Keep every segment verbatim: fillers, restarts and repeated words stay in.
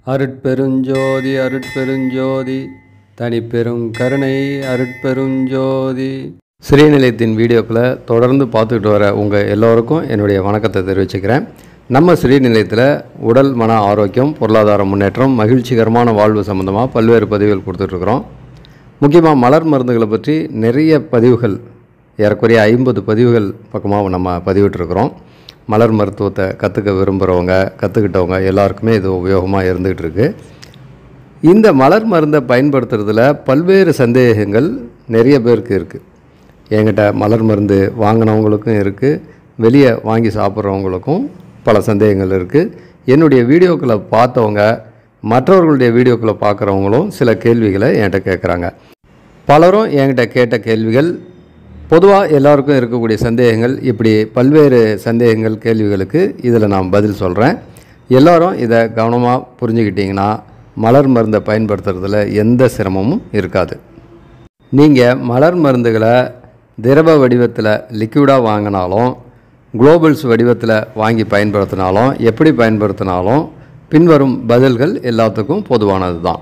அருட்பெருஞ்சோதி அருட்பெருஞ்சோதி தனிப்பெரும் கருணை அருட்பெருஞ்சோதி. ஸ்ரீநிலையத்தின் வீடியோக்களை தொடர்ந்து பார்த்துக்கிட்டு வர உங்கள் எல்லோருக்கும் என்னுடைய வணக்கத்தை தெரிவிச்சுக்கிறேன். நம்ம ஸ்ரீநிலையத்தில் உடல் மன ஆரோக்கியம், பொருளாதார முன்னேற்றம், மகிழ்ச்சிகரமான வாழ்வு சம்மந்தமாக பல்வேறு பதிவுகள் கொடுத்துட்ருக்குறோம். முக்கியமாக மலர் மருந்துகளை பற்றி நிறைய பதிவுகள், ஏறக்குறைய ஐம்பது பதிவுகள் பக்கமாக நம்ம பதிவிட்டுருக்குறோம். மலர் மருத்துவத்தை கற்றுக்க விரும்புகிறவங்க, கற்றுக்கிட்டவங்க எல்லாருக்குமே இது உபயோகமாக இருந்துகிட்டு இருக்கு. இந்த மலர் மருந்தை பயன்படுத்துறதுல பல்வேறு சந்தேகங்கள் நிறைய பேருக்கு இருக்குது. என்கிட்ட மலர் மருந்து வாங்கினவங்களுக்கும் இருக்குது, வெளியே வாங்கி சாப்பிட்றவங்களுக்கும் பல சந்தேகங்கள் இருக்குது. என்னுடைய வீடியோக்களை பார்த்தவங்க மற்றவர்களுடைய வீடியோக்களை பார்க்குறவங்களும் சில கேள்விகளை என்கிட்ட கேட்குறாங்க. பலரும் என்கிட்ட கேட்ட கேள்விகள் பொதுவாக எல்லாருக்கும் இருக்கக்கூடிய சந்தேகங்கள். இப்படி பல்வேறு சந்தேகங்கள், கேள்விகளுக்கு இதில் நான் பதில் சொல்கிறேன். எல்லோரும் இதை கவனமாக புரிஞ்சுக்கிட்டிங்கன்னா மலர் மருந்தை பயன்படுத்துறதுல எந்த சிரமமும் இருக்காது. நீங்கள் மலர் மருந்துகளை திரவ வடிவத்தில் லிக்விடாக வாங்கினாலும், குளோபல்ஸ் வடிவத்தில் வாங்கி பயன்படுத்தினாலும், எப்படி பயன்படுத்தினாலும் பின்வரும் பதில்கள் எல்லாத்துக்கும் பொதுவானது தான்.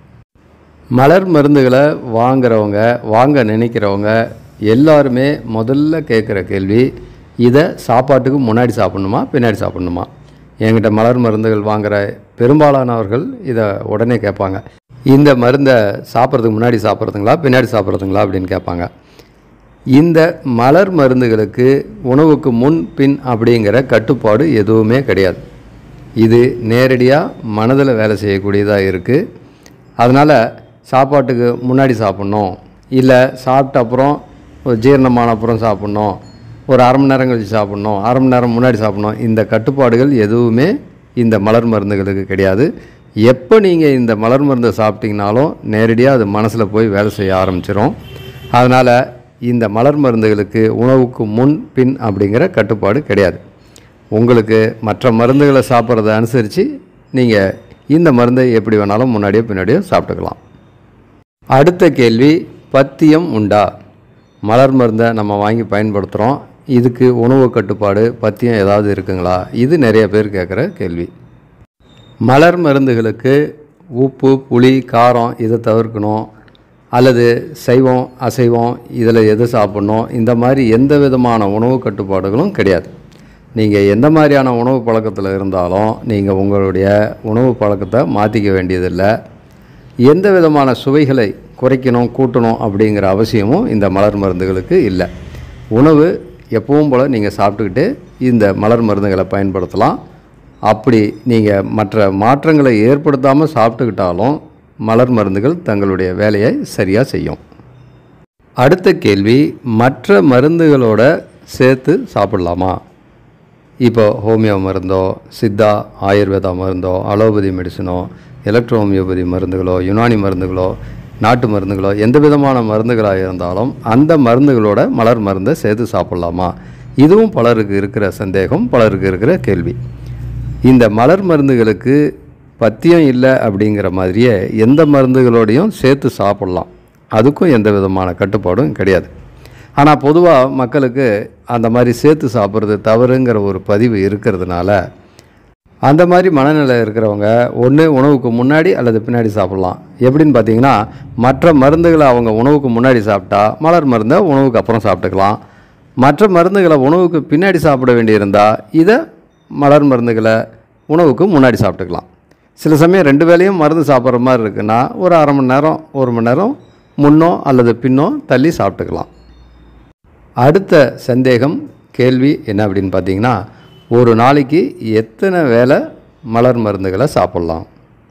மலர் மருந்துகளை வாங்குறவங்க, வாங்க நினைக்கிறவங்க எல்லாருமே முதல்ல கேட்குற கேள்வி, இதை சாப்பாட்டுக்கு முன்னாடி சாப்பிட்ணுமா பின்னாடி சாப்பிட்ணுமா? என்கிட்ட மலர் மருந்துகள் வாங்குகிற பெரும்பாலானவர்கள் இதை உடனே கேட்பாங்க. இந்த மருந்தை சாப்பிட்றதுக்கு முன்னாடி சாப்பிட்றதுங்களா பின்னாடி சாப்பிட்றதுங்களா அப்படின்னு கேட்பாங்க. இந்த மலர் மருந்துகளுக்கு உணவுக்கு முன் பின் அப்படிங்கிற கட்டுப்பாடு எதுவுமே கிடையாது. இது நேரடியாக மனதில் வேலை செய்யக்கூடியதாக இருக்குது. அதனால் சாப்பாட்டுக்கு முன்னாடி சாப்பிட்ணும், இல்லை சாப்பிட்ட அப்புறம் ஒரு ஜீரணமான அப்புறம் சாப்பிட்ணும், ஒரு அரை மணி நேரம் கழிச்சு சாப்பிட்ணும், அரை மணி நேரம் முன்னாடி சாப்பிட்ணும், இந்த கட்டுப்பாடுகள் எதுவுமே இந்த மலர் மருந்துகளுக்கு கிடையாது. எப்போ நீங்கள் இந்த மலர் மருந்தை சாப்பிட்டிங்கனாலும் நேரடியாக அது மனசில் போய் வேலை செய்ய ஆரம்பிச்சிடும். அதனால் இந்த மலர் மருந்துகளுக்கு உணவுக்கு முன் பின் அப்படிங்கிற கட்டுப்பாடு கிடையாது. உங்களுக்கு மற்ற மருந்துகளை சாப்பிட்றத அனுசரித்து நீங்கள் இந்த மருந்தை எப்படி வேணாலும் முன்னாடியோ பின்னாடியோ சாப்பிட்டுக்கலாம். அடுத்த கேள்வி, பத்தியம் உண்டா? மலர் மருந்தை நம்ம வாங்கி பயன்படுத்துகிறோம், இதுக்கு உணவு கட்டுப்பாடு, பத்தியம் ஏதாவது இருக்குங்களா? இது நிறைய பேர் கேட்குற கேள்வி. மலர் மருந்துகளுக்கு உப்பு, புளி, காரம் இதை தவிர்க்கணும், அல்லது சைவம் அசைவம் இதில் எது சாப்பிட்ணும், இந்த மாதிரி எந்த விதமான உணவு கட்டுப்பாடுகளும் கிடையாது. நீங்கள் எந்த மாதிரியான உணவு பழக்கத்தில் இருந்தாலும் நீங்கள் உங்களுடைய உணவு பழக்கத்தை மாற்றிக்க வேண்டியதில்லை. எந்த விதமான சுவைகளை குறைக்கணும் கூட்டணும் அப்படிங்கிற அவசியமும் இந்த மலர் மருந்துகளுக்கு இல்லை. உணவு எப்பவும் போல் நீங்கள் சாப்பிட்டுக்கிட்டு இந்த மலர் மருந்துகளை பயன்படுத்தலாம். அப்படி நீங்கள் மற்ற மாற்றங்களை ஏற்படுத்தாமல் சாப்பிட்டுக்கிட்டாலும் மலர் மருந்துகள் தங்களுடைய வேலையை சரியாக செய்யும். அடுத்த கேள்வி, மற்ற மருந்துகளோட சேர்த்து சாப்பிடலாமா? இப்போ ஹோமியோ மருந்தோ, சித்தா ஆயுர்வேதா மருந்தோ, அலோபதி மெடிசனோ, எலக்ட்ரோ ஹோமியோபதி மருந்துகளோ, யுனானி மருந்துகளோ, நாட்டு மருந்துகளோ, எந்த விதமான மருந்துகளாக இருந்தாலும் அந்த மருந்துகளோட மலர் மருந்தை சேர்த்து சாப்பிட்லாமா? இதுவும் பலருக்கு இருக்கிற சந்தேகம், பலருக்கு இருக்கிற கேள்வி. இந்த மலர் மருந்துகளுக்கு பத்தியம் இல்லை அப்படிங்கிற மாதிரியே எந்த மருந்துகளோடையும் சேர்த்து சாப்பிட்லாம், அதுக்கும் எந்த விதமான கட்டுப்பாடும் கிடையாது. ஆனால் பொதுவாக மக்களுக்கு அந்த மாதிரி சேர்த்து சாப்பிட்றது தவறுங்கிற ஒரு பதிவு இருக்கிறதுனால அந்த மாதிரி மனநிலை இருக்கிறவங்க ஒன்று உணவுக்கு முன்னாடி அல்லது பின்னாடி சாப்பிட்லாம். எப்படின்னு பார்த்தீங்கன்னா, மற்ற மருந்துகளை அவங்க உணவுக்கு முன்னாடி சாப்பிட்டா மலர் மருந்தை உணவுக்கு அப்புறம் சாப்பிட்டுக்கலாம். மற்ற மருந்துகளை உணவுக்கு பின்னாடி சாப்பிட வேண்டியிருந்தால் இதை மலர் மருந்துகளை உணவுக்கு முன்னாடி சாப்பிட்டுக்கலாம். சில சமயம் ரெண்டு வேளையும் மருந்து சாப்பிட்ற மாதிரி இருக்குன்னா ஒரு அரை மணி நேரம் ஒரு மணி நேரம் முன்னோ அல்லது பின்னோ தள்ளி சாப்பிட்டுக்கலாம். அடுத்த சந்தேகம், கேள்வி என்ன அப்படின்னு பார்த்தீங்கன்னா, ஒரு நாளைக்கு எத்தனை வேளை மலர் மருந்துகளை சாப்பிட்லாம்?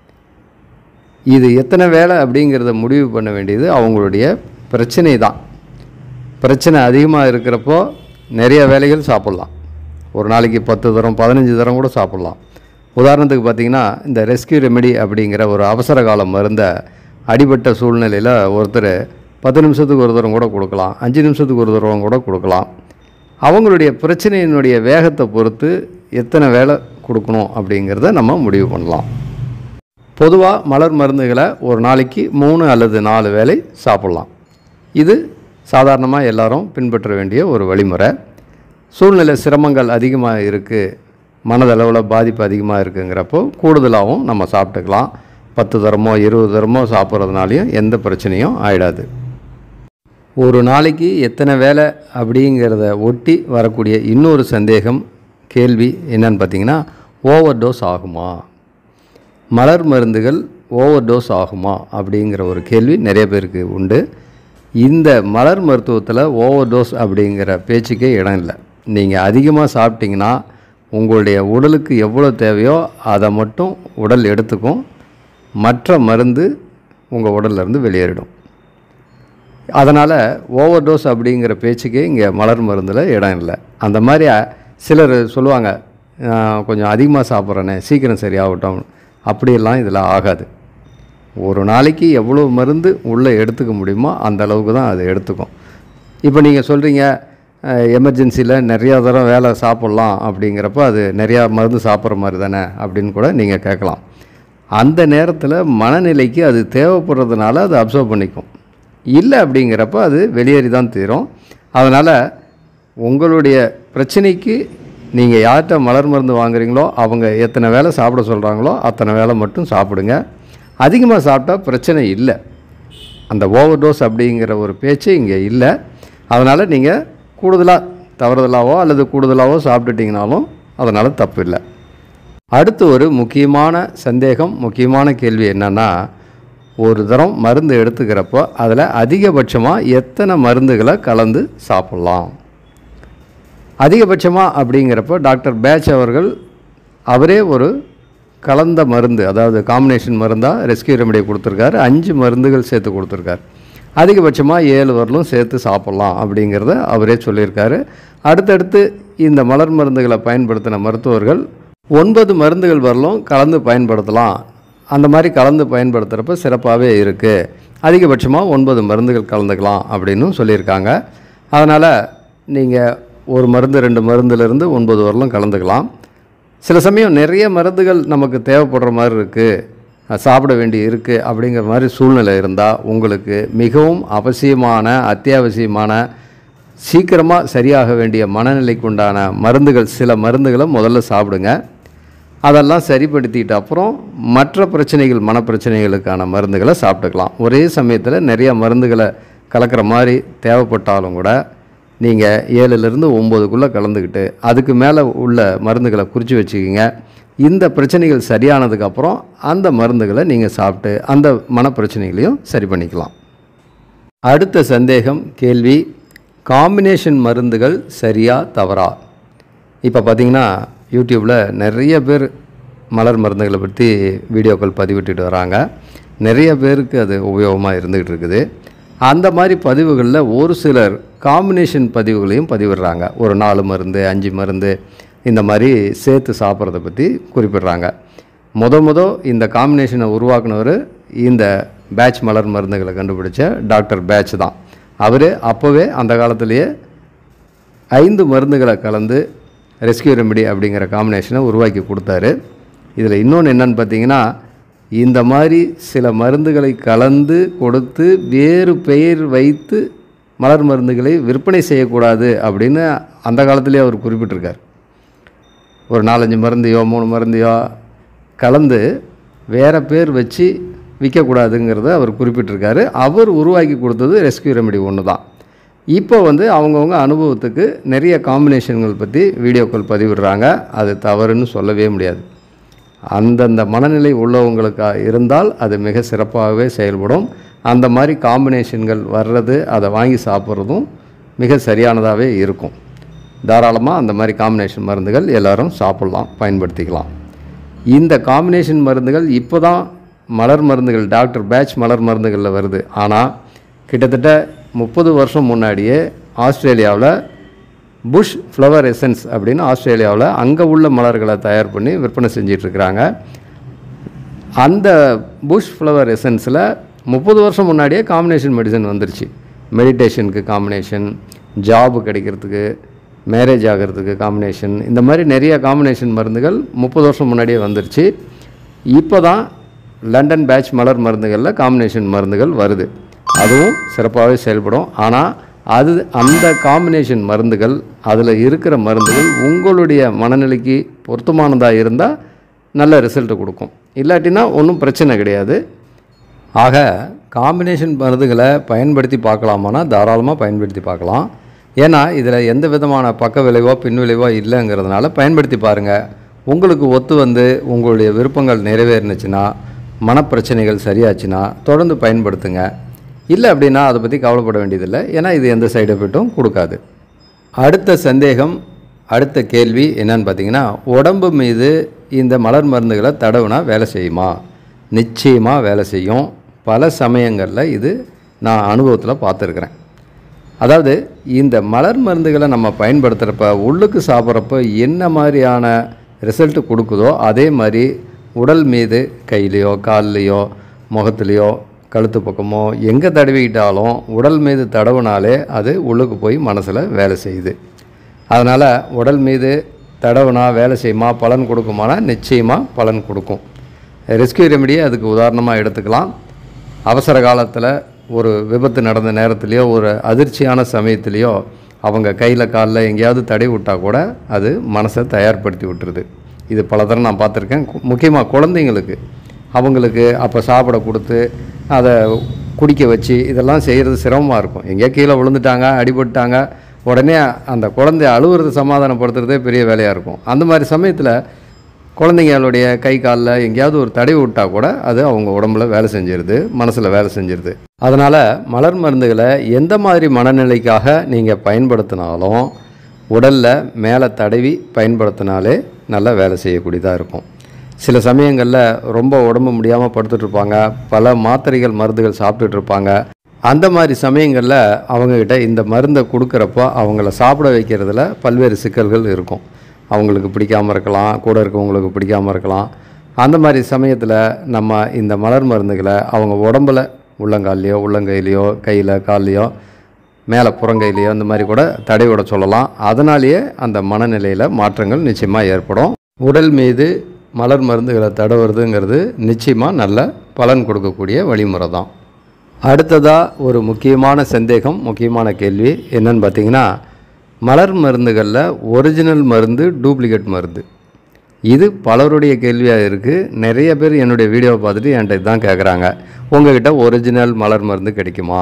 இது எத்தனை வேளை அப்படிங்கிறத முடிவு பண்ண வேண்டியது அவங்களுடைய பிரச்சனை தான். பிரச்சனை அதிகமாக இருக்கிறப்போ நிறைய வேலைகள் சாப்பிட்லாம். ஒரு நாளைக்கு பத்து தரம் பதினஞ்சு தரம் கூட சாப்பிட்லாம். உதாரணத்துக்கு பார்த்திங்கன்னா, இந்த ரெஸ்கியூ ரெமெடி அப்படிங்கிற ஒரு அவசர கால மருந்தை அடிபட்ட சூழ்நிலையில் ஒருத்தர் பத்து நிமிஷத்துக்கு ஒரு தரம் கூட கொடுக்கலாம், அஞ்சு நிமிஷத்துக்கு ஒரு தரம் கூட கொடுக்கலாம். அவங்களுடைய பிரச்சனையினுடைய வேகத்தை பொறுத்து எத்தனை வேலை கொடுக்கணும் அப்படிங்கிறத நம்ம முடிவு பண்ணலாம். பொதுவாக மலர் மருந்துகளை ஒரு நாளைக்கு மூணு அல்லது நாலு வேளை சாப்பிட்லாம். இது சாதாரணமாக எல்லாரும் பின்பற்ற வேண்டிய ஒரு வழிமுறை. சூழ்நிலை சிரமங்கள் அதிகமாக இருக்குது, மனதளவில் பாதிப்பு அதிகமாக இருக்குங்கிறப்போ கூடுதலாகவும் நம்ம சாப்பிட்டுக்கலாம். பத்து தரமோ இருபது தரமோ சாப்பிட்றதுனாலையும் எந்த பிரச்சனையும் ஆகிடாது. ஒரு நாளைக்கு எத்தனை வேலை அப்படிங்கிறத ஒட்டி வரக்கூடிய இன்னொரு சந்தேகம் கேள்வி என்னன்னு பார்த்தீங்கன்னா, ஓவர் டோஸ் ஆகுமா, மலர் மருந்துகள் ஓவர் டோஸ் ஆகுமா அப்படிங்கிற ஒரு கேள்வி நிறைய பேருக்கு உண்டு. இந்த மலர் மருத்துவத்தில் ஓவர் டோஸ் அப்படிங்கிற பேச்சுக்கே இடம் இல்லை. நீங்கள் அதிகமாக சாப்பிட்டிங்கன்னா உங்களுடைய உடலுக்கு எவ்வளோ தேவையோ அதை மட்டும் உடல் எடுத்துக்கும், மற்ற மருந்து உங்கள் உடல்லேருந்து வெளியேறிடும். அதனால் ஓவர் டோஸ் அப்படிங்கிற பேச்சுக்கே இங்கே மலர் மருந்தில் இடம் இல்லை. அந்த மாதிரி சிலர் சொல்லுவாங்க, கொஞ்சம் அதிகமாக சாப்பிட்றேனே சீக்கிரம் சரியாகட்டும், அப்படியெல்லாம் இதில் ஆகாது. ஒரு நாளைக்கு எவ்வளோ மருந்து உள்ளே எடுத்துக்க முடியுமோ அந்த அளவுக்கு தான் அது எடுத்துக்கும். இப்போ நீங்கள் சொல்கிறீங்க எமர்ஜென்சியில் நிறையா தரம் வேலை சாப்பிட்லாம் அப்படிங்கிறப்ப அது நிறையா மருந்து சாப்பிட்ற மாதிரி தானே அப்படின்னு கூட நீங்கள் கேட்கலாம். அந்த நேரத்தில் மனநிலைக்கு அது தேவைப்படுறதுனால அது அப்சர்வ் பண்ணிக்கும். இல்லை அப்படிங்கிறப்ப அது வெளியேறி தான் தீரும். அதனால் உங்களுடைய பிரச்சனைக்கு நீங்கள் யார்கிட்ட மலர் மருந்து வாங்குறீங்களோ அவங்க எத்தனை வேலை சாப்பிட சொல்கிறாங்களோ அத்தனை வேலை மட்டும் சாப்பிடுங்க. அதிகமாக சாப்பிட்டா பிரச்சனை இல்லை. அந்த ஓவர் டோஸ் அப்படிங்கிற ஒரு பேச்சு இங்கே இல்லை. அதனால் நீங்கள் கூடுதலாக தவறுதலாவோ அல்லது கூடுதலாவோ சாப்பிட்டுட்டிங்கனாலும் அதனால் தப்பு இல்லை. அடுத்து ஒரு முக்கியமான சந்தேகம், முக்கியமான கேள்வி என்னென்னா, ஒரு தரம் மருந்து எடுத்துக்கிறப்போ அதில் அதிகபட்சமாக எத்தனை மருந்துகளை கலந்து சாப்பிட்லாம். அதிகபட்சமாக அப்படிங்கிறப்போ டாக்டர் பேட்ச் அவர்கள் அவரே ஒரு கலந்த மருந்து, அதாவது காம்பினேஷன் மருந்தாக ரெஸ்கியூ ரெமெடி கொடுத்துருக்காரு. அஞ்சு மருந்துகள் சேர்த்து கொடுத்துருக்காரு. அதிகபட்சமாக ஏழு வரலும் சேர்த்து சாப்பிட்லாம் அப்படிங்கிறத அவரே சொல்லியிருக்காரு. அடுத்தடுத்து இந்த மலர் மருந்துகளை பயன்படுத்தின மருத்துவர்கள் ஒன்பது மருந்துகள் வரலும் கலந்து பயன்படுத்தலாம். அந்த மாதிரி கலந்து பயன்படுத்துகிறப்ப சிறப்பாகவே இருக்குது. அதிகபட்சமாக ஒன்பது மருந்துகள் கலந்துக்கலாம் அப்படின்னு சொல்லியிருக்காங்க. அதனால் நீங்கள் ஒரு மருந்து ரெண்டு மருந்துலேருந்து ஒன்பது வரலும் கலந்துக்கலாம். சில சமயம் நிறைய மருந்துகள் நமக்கு தேவைப்படுற மாதிரி இருக்குது, சாப்பிட வேண்டி இருக்குது அப்படிங்கிற மாதிரி சூழ்நிலை இருந்தால் உங்களுக்கு மிகவும் அவசியமான அத்தியாவசியமான சீக்கிரமாக சரியாக வேண்டிய மனநிலைக்கு உண்டான மருந்துகள், சில மருந்துகளை முதல்ல சாப்பிடுங்க. அதெல்லாம் சரிப்படுத்திட்டு அப்புறம் மற்ற பிரச்சனைகள், மனப்பிரச்சனைகளுக்கான மருந்துகளை சாப்பிட்டுக்கலாம். ஒரே சமயத்தில் நிறைய மருந்துகளை கலக்கிற மாதிரி தேவைப்பட்டாலும் கூட நீங்கள் ஏழுலேருந்து ஒம்போதுக்குள்ளே கலந்துக்கிட்டு அதுக்கு மேலே உள்ள மருந்துகளை குறித்து வச்சுக்கிங்க. இந்த பிரச்சனைகள் சரியானதுக்கப்புறம் அந்த மருந்துகளை நீங்கள் சாப்பிட்டு அந்த மனப்பிரச்சனைகளையும் சரி பண்ணிக்கலாம். அடுத்த சந்தேகம் கேள்வி, காம்பினேஷன் மருந்துகள் சரியா தவறா? இப்போ பார்த்திங்கன்னா யூடியூப்பில் நிறைய பேர் மலர் மருந்துகளை பற்றி வீடியோக்கள் பதிவிட்டுட்டு வராங்க. நிறைய பேருக்கு அது உபயோகமாக இருந்துகிட்டு இருக்குது. அந்த மாதிரி பதிவுகளில் ஒரு சிலர் காம்பினேஷன் பதிவுகளையும் பதிவிடுறாங்க. ஒரு நாலு மருந்து அஞ்சு மருந்து இந்த மாதிரி சேர்த்து சாப்பிட்றத பற்றி குறிப்பிடுறாங்க. முத முத இந்த காம்பினேஷனை உருவாக்குனவர் இந்த பேட்ச் மலர் மருந்துகளை கண்டுபிடிச்ச டாக்டர் பேட்ச் தான். அவர் அப்போவே அந்த காலத்திலேயே ஐந்து மருந்துகளை கலந்து ரெஸ்கியூ ரெமெடி அப்படிங்கிற காம்பினேஷனை உருவாக்கி கொடுத்தாரு. இதில் இன்னொன்று என்னென்னு பார்த்தீங்கன்னா, இந்த மாதிரி சில மருந்துகளை கலந்து கொடுத்து வேறு பெயர் வைத்து மலர் மருந்துகளை விற்பனை செய்யக்கூடாது அப்படின்னு அந்த காலத்திலே அவர் குறிப்பிட்டிருக்கார். ஒரு நாலஞ்சு மருந்தையோ மூணு மருந்தையோ கலந்து வேறு பேர் வச்சு விற்கக்கூடாதுங்கிறத அவர் குறிப்பிட்டிருக்காரு. அவர் உருவாக்கி கொடுத்தது ரெஸ்கியூ ரெமெடி ஒன்று தான். இப்போ வந்து அவங்கவுங்க அனுபவத்துக்கு நிறைய காம்பினேஷன்கள் பற்றி வீடியோக்கள் பதிவிடுறாங்க. அது தவறுன்னு சொல்லவே முடியாது. அந்தந்த மனநிலை உள்ளவங்களுக்காக இருந்தால் அது மிக சிறப்பாகவே செயல்படும். அந்த மாதிரி காம்பினேஷன்கள் வர்றது, அதை வாங்கி சாப்பிட்றதும் மிக சரியானதாகவே இருக்கும். தாராளமாக அந்த மாதிரி காம்பினேஷன் மருந்துகள் எல்லோரும் சாப்பிட்லாம், பயன்படுத்திக்கலாம். இந்த காம்பினேஷன் மருந்துகள் இப்போ தான் மலர் மருந்துகள், டாக்டர் பேட்ச் மலர் மருந்துகளில் வருது. ஆனால் கிட்டத்தட்ட முப்பது வருஷம் முன்னாடியே ஆஸ்திரேலியாவில் புஷ் ஃப்ளவர் எசன்ஸ் அப்படின்னு ஆஸ்திரேலியாவில் அங்கே உள்ள மலர்களை தயார் பண்ணி விற்பனை செஞ்சிட்ருக்கிறாங்க. அந்த புஷ் ஃப்ளவர் எசன்ஸில் முப்பது வருஷம் முன்னாடியே காம்பினேஷன் மெடிசன் வந்துருச்சு. மெடிடேஷனுக்கு காம்பினேஷன், ஜாபு கிடைக்கிறதுக்கு, மேரேஜ் ஆகிறதுக்கு காம்பினேஷன், இந்த மாதிரி நிறைய காம்பினேஷன் மருந்துகள் முப்பது வருஷம் முன்னாடியே வந்துருச்சு. இப்போ தான் லண்டன் பேட்ச் மலர் மருந்துகளில் காம்பினேஷன் மருந்துகள் வருது. அதுவும் சிறப்பாகவே செயல்படும். ஆனால் அது அந்த காம்பினேஷன் மருந்துகள், அதில் இருக்கிற மருந்துகள் உங்களுடைய மனநிலைக்கு பொருத்தமானதாக இருந்தால் நல்ல ரிசல்ட்டு கொடுக்கும். இல்லாட்டினா ஒன்றும் பிரச்சனை கிடையாது. ஆக காம்பினேஷன் மருந்துகளை பயன்படுத்தி பார்க்கலாமான்னா தாராளமாக பயன்படுத்தி பார்க்கலாம். ஏன்னா இதில் எந்த விதமான பக்க விளைவோ பின் விளைவோ இல்லைங்கிறதுனால பயன்படுத்தி பாருங்கள். உங்களுக்கு ஒத்து வந்து உங்களுடைய விருப்பங்கள் நிறைவேறினுச்சுன்னா, மனப்பிரச்சனைகள் சரியாச்சுன்னா தொடர்ந்து பயன்படுத்துங்க. இல்லை அப்படின்னா அதை பற்றி கவலைப்பட வேண்டியதில்லை. ஏன்னா இது எந்த சைடு எஃபெக்ட்டும் கொடுக்காது. அடுத்த சந்தேகம், அடுத்த கேள்வி என்னன்னு பார்த்தீங்கன்னா, உடம்பு மீது இந்த மலர் மருந்துகளை தடவுனா வேலை செய்யுமா? நிச்சயமாக வேலை செய்யும். பல சமயங்களில் இது நான் அனுபவத்தில் பார்த்துருக்குறேன். அதாவது இந்த மலர் மருந்துகளை நம்ம பயன்படுத்துகிறப்ப உள்ளுக்கு சாப்பிட்றப்ப என்ன மாதிரியான ரிசல்ட்டு கொடுக்குதோ அதே மாதிரி உடல் மீது கையிலையோ கால்லையோ முகத்துலேயோ கழுத்து பக்கமோ எங்கே தடவிக்கிட்டாலும் உடல் மீது தடவுனாலே அது உள்ளுக்கு போய் மனசில் வேலை செய்யுது. அதனால் உடல் மீது தடவுனா வேலை செய்யுமா, பலன் கொடுக்குமானா நிச்சயமாக பலன் கொடுக்கும். ரெஸ்கியூ ரெமெடியை அதுக்கு உதாரணமாக எடுத்துக்கலாம். அவசர காலத்தில் ஒரு விபத்து நடந்த நேரத்துலையோ ஒரு அதிர்ச்சியான சமயத்துலேயோ அவங்க கையில் காலில் எங்கேயாவது தடவி விட்டால் கூட அது மனசை தயார்படுத்தி விட்டுருது. இது பல தரம் நான் பார்த்துருக்கேன். முக்கியமாக குழந்தைங்களுக்கு அவங்களுக்கு அப்போ சாப்பிட கொடுத்து அதை குடிக்க வச்சு இதெல்லாம் செய்கிறது சிரமமாக இருக்கும். எங்கேயா கீழே விழுந்துட்டாங்க, அடிபட்டாங்க, உடனே அந்த குழந்தைய அழுவுறது சமாதானப்படுத்துறதே பெரிய வேலையாக இருக்கும். அந்த மாதிரி சமயத்தில் குழந்தைங்களுடைய கை காலில் எங்கேயாவது ஒரு தடவி விட்டால் கூட அது அவங்க உடம்புல வேலை செஞ்சிருது, மனசில் வேலை செஞ்சிருது. அதனால் மலர் மருந்துகளை எந்த மாதிரி மனநிலைக்காக நீங்கள் பயன்படுத்தினாலும் உடலில் மேலே தடவி பயன்படுத்தினாலே நல்லா வேலை செய்யக்கூடியதாக இருக்கும். சில சமயங்களில் ரொம்ப உடம்பு முடியாமல் படுத்துட்ருப்பாங்க, பல மாத்திரைகள் மருந்துகள் சாப்பிட்டுட்ருப்பாங்க. அந்த மாதிரி சமயங்களில் அவங்கக்கிட்ட இந்த மருந்தை கொடுக்குறப்போ அவங்கள சாப்பிட வைக்கிறதுல பல்வேறு சிக்கல்கள் இருக்கும். அவங்களுக்கு பிடிக்காமல் இருக்கலாம், கூட இருக்கவங்களுக்கு பிடிக்காமல் இருக்கலாம். அந்த மாதிரி சமயத்தில் நம்ம இந்த மலர் மருந்துகளை அவங்க உடம்பில் உள்ளங்கால்லையோ உள்ளங்கையிலையோ கையில் கால்லையோ மேலே புறங்கையிலையோ இந்த மாதிரி கூட தடவிட சொல்லலாம். அதனாலேயே அந்த மனநிலையில் மாற்றங்கள் நிச்சயமாக ஏற்படும். உடல் மீது மலர் மருந்துகளை தடவுறதுங்கிறது நிச்சயமாக நல்ல பலன் கொடுக்கக்கூடிய வழிமுறை தான். அடுத்ததாக ஒரு முக்கியமான சந்தேகம், முக்கியமான கேள்வி என்னன்னு பார்த்தீங்கன்னா, மலர் மருந்துகளில் ஒரிஜினல் மருந்து டூப்ளிகேட் மருந்து, இது பலருடைய கேள்வியாக இருக்குது. நிறைய பேர் என்னுடைய வீடியோவை பார்த்துட்டு என்கிட்ட இதுதான் கேட்குறாங்க, உங்கள்கிட்ட ஒரிஜினல் மலர் மருந்து கிடைக்குமா?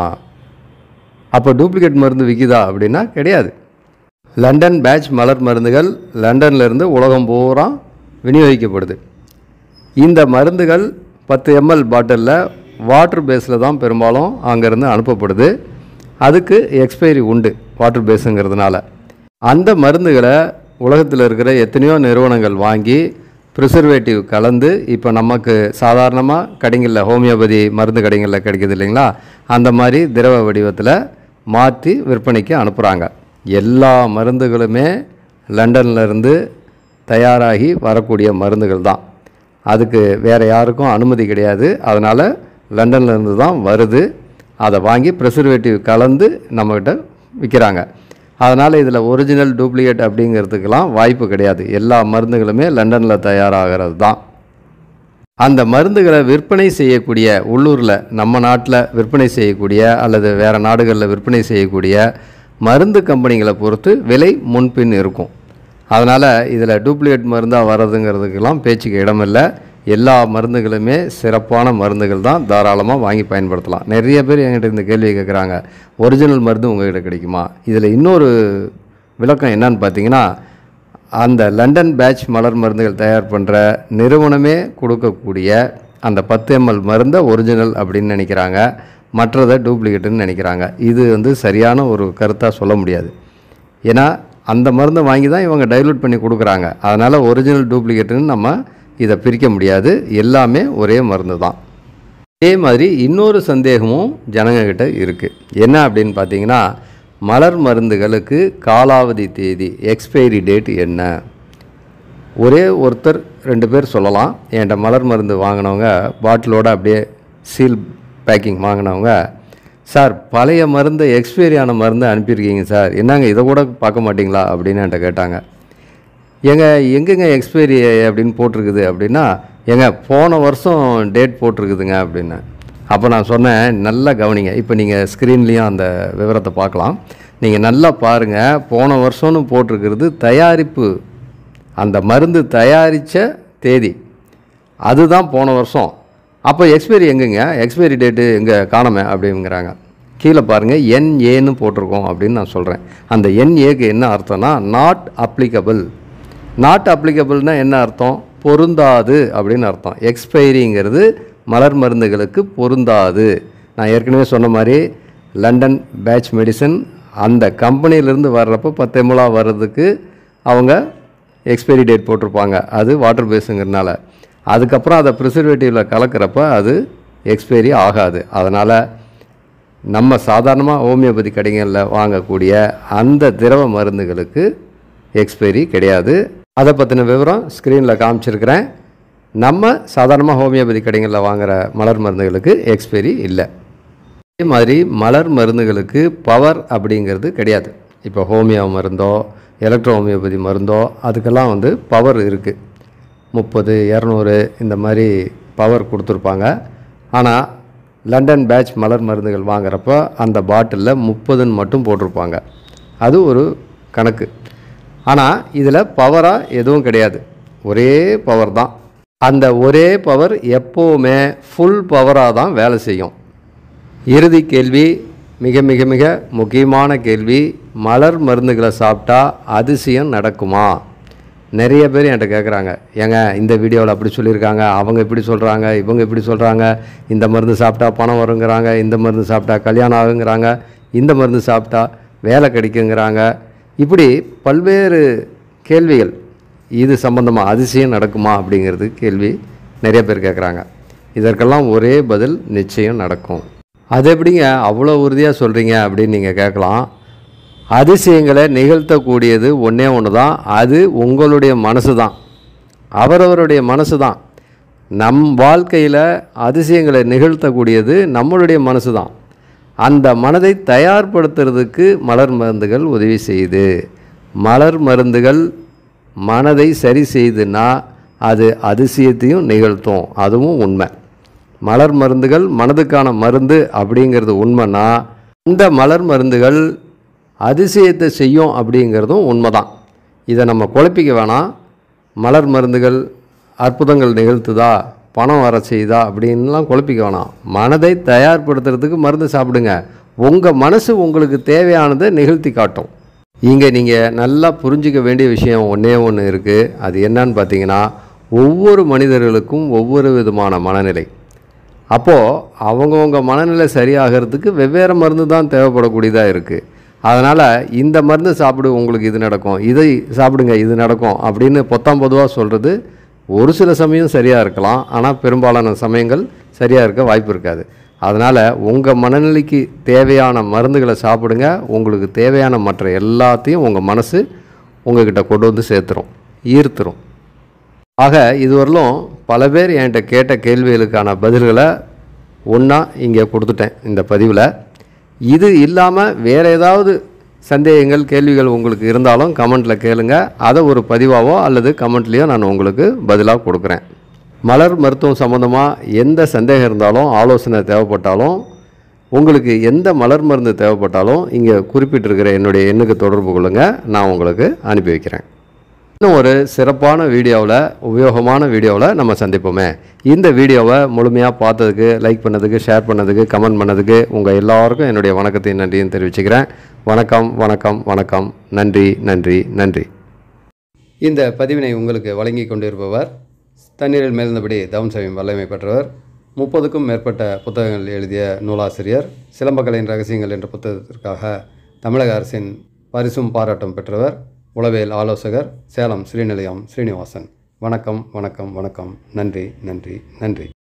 அப்போ டூப்ளிகேட் மருந்து விற்கிதா அப்படின்னா கிடையாது. லண்டன் பேட்ச் மலர் மருந்துகள் லண்டன்லேருந்து உலகம் பூரா விநியோகிக்கப்படுது. இந்த மருந்துகள் பத்து எம்எல் பாட்டிலில் வாட்டர் பேஸில் தான் பெரும்பாலும் அங்கேருந்து அனுப்பப்படுது. அதுக்கு எக்ஸ்பைரி உண்டு வாட்டர் பேஸுங்கிறதுனால. அந்த மருந்துகளை உலகத்தில் இருக்கிற எத்தனையோ நிறுவனங்கள் வாங்கி ப்ரிசர்வேட்டிவ் கலந்து இப்போ நமக்கு சாதாரணமாக கடைகளில் ஹோமியோபதி மருந்து கடைகளில் கிடைக்கிது இல்லைங்களா, அந்த மாதிரி திரவ வடிவத்தில் மாற்றி விற்பனைக்கு அனுப்புகிறாங்க. எல்லா மருந்துகளுமே லண்டன்லேருந்து தயாராகி வரக்கூடிய மருந்துகள் தான். அதுக்கு வேறு யாருக்கும் அனுமதி கிடையாது. அதனால் லண்டன்லேருந்து தான் வருது. அதை வாங்கி ப்ரிசர்வேட்டிவ் கலந்து நம்மக்கிட்ட விற்கிறாங்க. அதனால் இதில் ஒரிஜினல் டூப்ளிகேட் அப்படிங்கிறதுக்கெல்லாம் வாய்ப்பு கிடையாது. எல்லா மருந்துகளுமே லண்டனில் தயாராகிறது தான். அந்த மருந்துகளை விற்பனை செய்யக்கூடிய உள்ளூரில் நம்ம நாட்டில் விற்பனை செய்யக்கூடிய அல்லது வேறு நாடுகளில் விற்பனை செய்யக்கூடிய மருந்து கம்பெனிகளை பொறுத்து விலை முன்பின் இருக்கும். அதனால் இதில் டூப்ளிகேட் மருந்தாக வர்றதுங்கிறதுக்கெல்லாம் பேச்சுக்கு இடமில்லை. எல்லா மருந்துகளுமே சிறப்பான மருந்துகள் தான், தாராளமாக வாங்கி பயன்படுத்தலாம். நிறைய பேர் என்கிட்ட இந்த கேள்வியை கேட்குறாங்க, ஒரிஜினல் மருந்து உங்கள்கிட்ட கிடைக்குமா? இதில் இன்னொரு விளக்கம் என்னன்னு பார்த்தீங்கன்னா, அந்த லண்டன் பேட்ச் மலர் மருந்துகள் தயார் பண்ணுற நிறுவனமே கொடுக்கக்கூடிய அந்த பத்து எம்எல் மருந்தை ஒரிஜினல் அப்படின்னு நினைக்கிறாங்க, மற்றதை டூப்ளிகேட்டுன்னு நினைக்கிறாங்க. இது வந்து சரியான ஒரு கருத்தாக சொல்ல முடியாது. ஏன்னா அந்த மருந்தை வாங்கி தான் இவங்க டைலூட் பண்ணி கொடுக்குறாங்க. அதனால் ஒரிஜினல் டூப்ளிகேட்டுன்னு நம்ம இதை பிரிக்க முடியாது. எல்லாமே ஒரே மருந்து தான். அதே மாதிரி இன்னொரு சந்தேகமும் ஜனங்கக்கிட்ட இருக்குது. என்ன அப்படின்னு பார்த்தீங்கன்னா, மலர் மருந்துகளுக்கு காலாவதி தேதி எக்ஸ்பைரி டேட் என்ன? ஒரே ஒருத்தர் ரெண்டு பேர் சொல்லலாம். என்கிட்ட மலர் மருந்து வாங்கினவங்க பாட்டிலோடு அப்படியே சீல் பேக்கிங் வாங்கினவங்க, சார் பழைய மருந்தை எக்ஸ்பைரி ஆன மருந்தை அனுப்பியிருக்கீங்க சார், என்னங்க இதை கூட பார்க்க மாட்டிங்களா அப்படின்னு என்கிட்ட கேட்டாங்க. எங்க எங்கெங்க எக்ஸ்பைரி அப்படின்னு போட்டிருக்குது அப்படின்னா, எங்க போன வருஷம் டேட் போட்டிருக்குதுங்க அப்படின்னு. அப்போ நான் சொன்னேன் நல்லா கவனிங்க. இப்போ நீங்கள் ஸ்க்ரீன்லேயும் அந்த விவரத்தை பார்க்கலாம். நீங்கள் நல்லா பாருங்கள். போன வருஷம்னு போட்டிருக்கிறது தயாரிப்பு, அந்த மருந்து தயாரித்த தேதி அதுதான் போன வருஷம். அப்போ எக்ஸ்பைரி எங்கேங்க, எக்ஸ்பைரி டேட்டு எங்கே காணமே அப்படிங்கிறாங்க. கீழே பாருங்கள் என்ஏன்னு போட்டிருக்கோம் அப்படின்னு நான் சொல்கிறேன். அந்த என்ஏக்கு என்ன அர்த்தம்னா நாட் அப்ளிகபிள். நாட் அப்ளிகபிள்னால் என்ன அர்த்தம்? பொருந்தாது அப்படின்னு அர்த்தம். எக்ஸ்பைரிங்கிறது மலர் மருந்துகளுக்கு பொருந்தாது. நான் ஏற்கனவே சொன்ன மாதிரி லண்டன் பேட்ச் மெடிசன் அந்த கம்பெனியிலேருந்து வர்றப்போ பத்து எம்எல் வர்றதுக்கு அவங்க எக்ஸ்பைரி டேட் போட்டிருப்பாங்க. அது வாட்டர் பேஸுங்கிறதுனால. அதுக்கப்புறம் அதை ப்ரிசர்வேட்டிவில் கலக்கிறப்ப அது எக்ஸ்பைரி ஆகாது. அதனால் நம்ம சாதாரணமாக ஹோமியோபதி கடைகளில் வாங்கக்கூடிய அந்த திரவ மருந்துகளுக்கு எக்ஸ்பைரி கிடையாது. அதை பற்றின விவரம் ஸ்க்ரீனில் காமிச்சிருக்கிறேன். நம்ம சாதாரணமாக ஹோமியோபதி கடைகளில் வாங்குகிற மலர் மருந்துகளுக்கு எக்ஸ்பைரி இல்லை. அதே மாதிரி மலர் மருந்துகளுக்கு பவர் அப்படிங்கிறது கிடையாது. இப்போ ஹோமியோ மருந்தோ எலக்ட்ரோ ஹோமியோபதி மருந்தோ அதுக்கெல்லாம் வந்து பவர் இருக்குது. முப்பது இரநூறு இந்த மாதிரி பவர் கொடுத்துருப்பாங்க. ஆனால் லண்டன் பேட்ச் மலர் மருந்துகள் வாங்குறப்ப அந்த பாட்டிலில் முப்பதுன்னு மட்டும் போட்டிருப்பாங்க. அது ஒரு கணக்கு. ஆனால் இதில் பவராக எதுவும் கிடையாது, ஒரே பவர் தான். அந்த ஒரே பவர் எப்போவுமே ஃபுல் பவராக தான் வேலை செய்யும். இறுதி கேள்வி, மிக மிக மிக முக்கியமான கேள்வி, மலர் மருந்துகளை சாப்பிட்டா அதிசயம் நடக்குமா? நிறைய பேர் என்கிட்ட கேட்குறாங்க, ஏங்க இந்த வீடியோவில் அப்படி சொல்லியிருக்காங்க, அவங்க இப்படி சொல்கிறாங்க, இவங்க இப்படி சொல்கிறாங்க, இந்த மருந்து சாப்பிட்டா பணம் வருங்கிறாங்க, இந்த மருந்து சாப்பிட்டா கல்யாணம் ஆகுங்கிறாங்க, இந்த மருந்து சாப்பிட்டா வேலை கிடைக்குங்கிறாங்க. இப்படி பல்வேறு கேள்விகள். இது சம்பந்தமாக அதிசயம் நடக்குமா அப்படிங்கிறது கேள்வி நிறைய பேர் கேட்குறாங்க. இதற்கெல்லாம் ஒரே பதில், நிச்சயம் நடக்கும். அது எப்படிங்க அவ்வளோ உறுதியாக சொல்கிறீங்க அப்படின்னு நீங்கள் கேட்கலாம். அதிசயங்களை நிகழ்த்தக்கூடியது ஒன்றே ஒன்று தான், அது உங்களுடைய மனசு தான், அவரவருடைய மனசு தான். நம் வாழ்க்கையில் அதிசயங்களை நிகழ்த்தக்கூடியது நம்மளுடைய மனசு தான். அந்த மனதை தயார்படுத்துறதுக்கு மலர் மருந்துகள் உதவி செய்யுது. மலர் மருந்துகள் மனதை சரி செய்துன்னா அது அதிசயத்தையும் நிகழ்த்தும், அதுவும் உண்மை. மலர் மருந்துகள் மனதுக்கான மருந்து அப்படிங்கிறது உண்மைன்னா அந்த மலர் மருந்துகள் அதிசயத்தை செய்யும் அப்படிங்கிறதும் உண்மை தான். இதை நம்ம குழப்பிக்க வேணாம். மலர் மருந்துகள் அற்புதங்கள் நிகழ்த்துதா, பணம் வர செய்தா அப்படின்லாம் குழப்பிக்க வேணாம். மனதை தயார்படுத்துறதுக்கு மருந்து சாப்பிடுங்க. உங்கள் மனசு உங்களுக்கு தேவையானதை நிகழ்த்தி காட்டும். இங்கே நீங்கள் நல்லா புரிஞ்சிக்க வேண்டிய விஷயம் ஒன்றே ஒன்று இருக்குது. அது என்னன்னு பார்த்தீங்கன்னா, ஒவ்வொரு மனிதர்களுக்கும் ஒவ்வொரு விதமான மனநிலை. அப்போது அவங்கவுங்க மனநிலை சரியாகிறதுக்கு வெவ்வேறு மருந்து தான் தேவைப்படக்கூடியதாக இருக்குது. அதனால் இந்த மருந்து சாப்பிடு உங்களுக்கு இது நடக்கும், இதை சாப்பிடுங்க இது நடக்கும் அப்படின்னு பொத்தாம் பொதுவாக சொல்கிறது ஒரு சில சமயம் சரியாக இருக்கலாம். ஆனால் பெரும்பாலான சமயங்கள் சரியாக இருக்க வாய்ப்பு இருக்காது. அதனால் உங்கள் மனநிலைக்கு தேவையான மருந்துகளை சாப்பிடுங்க. உங்களுக்கு தேவையான மற்ற எல்லாத்தையும் உங்கள் மனசு உங்கள்கிட்ட கொண்டு வந்து சேர்த்துரும், ஈர்த்துரும். ஆக இதுவரையிலும் பல பேர் என்கிட்ட கேட்ட கேள்விகளுக்கான பதில்களை ஒன்றா இங்கே கொடுத்துட்டேன் இந்த பதிவில். இது இல்லாமல் வேறு ஏதாவது சந்தேகங்கள் கேள்விகள் உங்களுக்கு இருந்தாலும் கமெண்ட்டில் கேளுங்க. அதை ஒரு பதிவாவோ அல்லது கமெண்ட்லேயோ நான் உங்களுக்கு பதிலாக கொடுக்குறேன். மலர் மருத்துவம் சம்மந்தமாக எந்த சந்தேகம் இருந்தாலும், ஆலோசனை தேவைப்பட்டாலும், உங்களுக்கு எந்த மலர் மருந்து தேவைப்பட்டாலும் இங்கே குறிப்பிட்டிருக்கிற என்னுடைய எண்ணுக்கு தொடர்பு கொள்ளுங்கள். நான் உங்களுக்கு அனுப்பி வைக்கிறேன். இன்னும் ஒரு சிறப்பான வீடியோவில், உபயோகமான வீடியோவில் நம்ம சந்திப்போமே. இந்த வீடியோவை முழுமையாக பார்த்ததுக்கு, லைக் பண்ணதுக்கு, ஷேர் பண்ணதுக்கு, கமெண்ட் பண்ணதுக்கு உங்கள் எல்லாருக்கும் என்னுடைய வணக்கத்தையும் நன்றியும் தெரிவிச்சுக்கிறேன். வணக்கம் வணக்கம் வணக்கம். நன்றி நன்றி நன்றி. இந்த பதிவினை உங்களுக்கு வழங்கி கொண்டிருப்பவர் தண்ணீரில் மேல்ந்தபடி தவம் செய்யும் வல்லமை பெற்றவர், முப்பதுக்கும் மேற்பட்ட புத்தகங்கள் எழுதிய நூலாசிரியர், சிலம்பக்கலையின் ரகசியங்கள் என்ற புத்தகத்திற்காக தமிழக அரசின் பரிசும் பாராட்டும் பெற்றவர், உளவியல் ஆலோசகர், சேலம் ஸ்ரீநிலையம் ஸ்ரீனிவாசன். வணக்கம் வணக்கம் வணக்கம். நன்றி நன்றி நன்றி.